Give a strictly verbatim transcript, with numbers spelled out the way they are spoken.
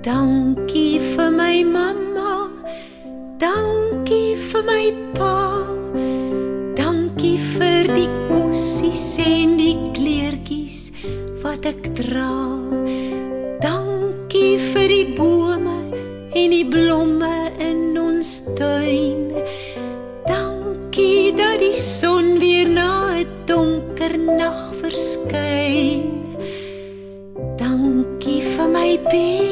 Dankie vir my mamma, dankie vir my pa, dankie vir die kossies en die kleertjies wat ek dra. Dankie vir die bome en die blomme in ons tuin. Dankie dat die son weer na 'n donker nag verskyn. Dankie vir my bed